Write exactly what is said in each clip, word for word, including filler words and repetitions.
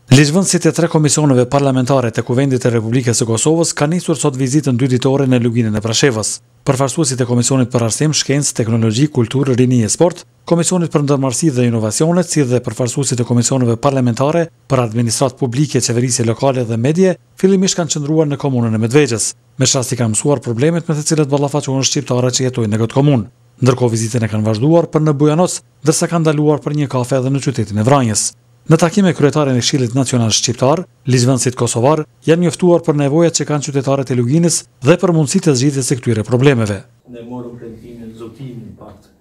Ligjvënësit e tre komisioneve parlamentare të Kuvendit të Republikës së Kosovës kanë nisur sot vizitën dy ditore në Luginën e Prashevës. Përfaqësuesit e Komisionit për Arsim, Shkencë, Teknologji, Kulturë, Rini e Sport, Komisionit për Ndërmarrësi dhe Inovacione, si dhe përfaqësuesit e komisioneve parlamentare për administratë publike, qeverisje lokale dhe medje, fillimisht kanë qëndruar në komunën e Medvegjës. Me shasti kanë mësuar problemet me të cilët ballafaqohen shqiptarët që jetojnë në këtë komunë. Ndërkohë vizitën e kanë vazhduar për në Bujanoc, ndërsa kanë ndaluar për një kafe edhe në qytetin e Vranjës. Në takim me kryetarin e Këshillit Nacional Shqiptar, ligjvënësit kosovar janë njoftuar për nevojat që kanë qytetarët e Luginës dhe për mundësitë e zgjidhjes së këtyre problemeve. Ne morëm premtimin, zotimin fakt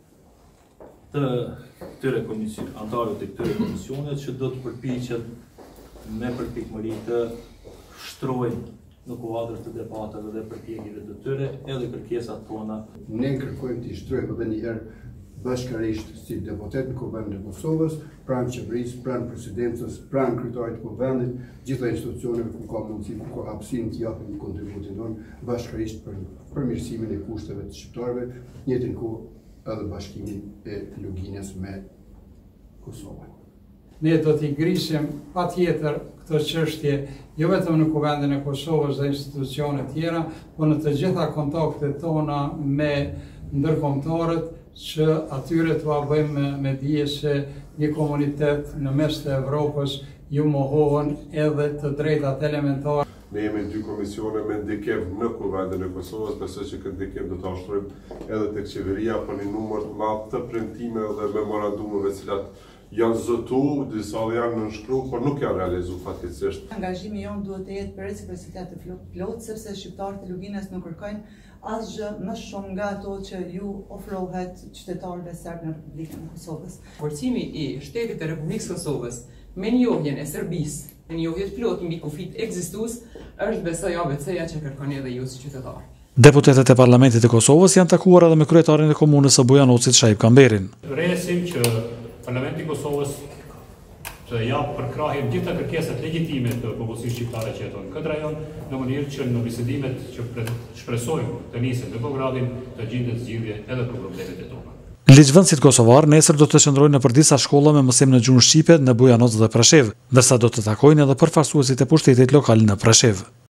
të këtyre komisioneve, anëtarëve të këtyre komisioneve që do të përpiqen me përpikmëri të shtrojnë në kuadër të debateve dhe përpjekjeve të tyre edhe kërkesat tona. Ne kërkojmë të shtrojmë edhe një herë bashkërisht si deputet në Kuvendin e Kosovës, pranë qeverisë, pranë presidencës, pranë kryetarit të Kuvendit, gjitha institucioneve ku ka mundësi, ku ka hapësinë të japin kontributin tonë, bashkërisht për përmirësimin e kushteve të shqiptarëve, njëjtën kohë edhe bashkimin e Luginës me Kosovën. Ne do t'i ngrisim patjetër këtë çështje jo vetëm në Kuvendin e Kosovës dhe institucione tjera, por në të gjitha kontaktet tona me ndërkombëtarët, që atyre të bëjmë me dije se një komunitet në mes të Evropës ju mohohen edhe të drejtat elementare. Ne jemi dy komisione me ndikim në Kuvendin e Kosovës, besoj që këtë ndikim do ta ushtrojmë edhe tek qeveria për një numër të madh të premtimeve dhe memorandumeve të cilat janë zotu, disa janë nënshkruar, por nuk janë realizuar fatkeqësisht. Angazhimi jon duhet të jetë për reciprocitet të plot, sepse shqiptarët e Luginës nuk kërkojnë asgjë më shumë nga ato që ju ofrohet qytetarëve serb në Republikën e Kosovës. Forcimi i Shtetit të Republikës së Kosovës me njohjen e Serbisë, me njohje të plotë mbi kufit ekzistues, është besoj A B C-ja që kërkoni edhe ju si qytetar. Deputetët e Parlamentit të Kosovës janë takuar edhe me kryetarin e komunës së Bujanocit, Shaib Kamberin. Resim që Parlamenti i Kosovës të japë përkrahje gjitha kërkesat legjitime të popullsisë shqiptare që jeton në këtë rajon, në mënyrë që në bisedimet që shpresojmë të nisin në Beogradin të gjendet zgjidhje edhe për problemet e tona. Ligjvënësit kosovar nesër do të qëndrojnë nëpër disa shkolla me mësim në gjuhën shqipe në Bujanoc dhe Prashevë, ndërsa do të takojnë edhe përfaqësuesit e pushtetit lokal në Prashevë.